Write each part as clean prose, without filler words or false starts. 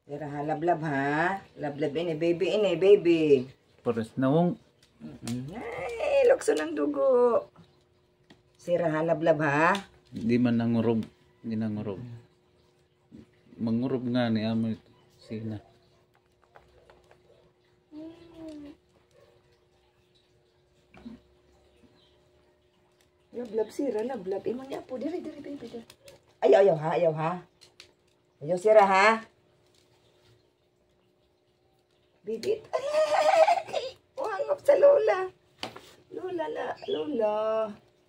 Sira ha, lablab ha. Lablab ini, baby. Pares nawong. Ay, lukso ng dugo. Sira ha, lablab ha. Hindi man nangurog. Hindi nangurog. Mangurog nga ni amo ito. Sina. Lablab sira, lablab. Imo niya po, diri, baby. Diri. Ayaw ha. Ayaw sira ha. Baby. Wangap sa lola. Lola.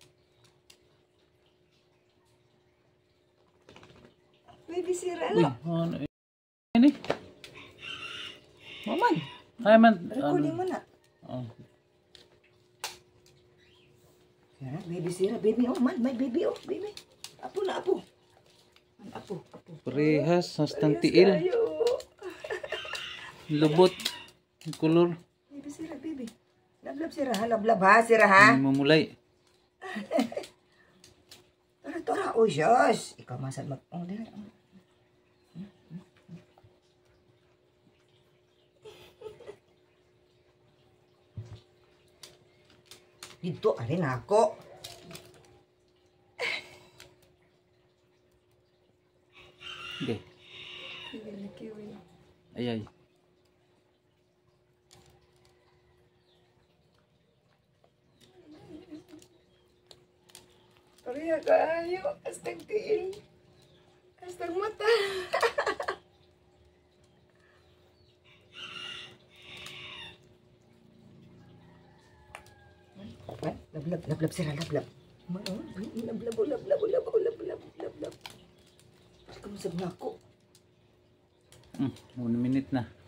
Baby sira Uy, na. ano ini? Maman, Ay man. recording mo na. Oh. Sira, baby sira. Baby, oh man, may baby, oh, baby. Apo na, apo. Apo. Parehas, hastang tiil. Ayo. Lubot. Kulor. Baby sira, baby. Lablab sira ha, lablab ha, sira ha. Mamulay. Tara. Oh, Diyos. Ikaw masal mag... Oh, dali. Dito, alin ako. Okay. Ay. Pareha kayo. Astag tiil. Astag mata. Lablab sira, lablab. Lablab. Kamu sa ako. 1 minute na.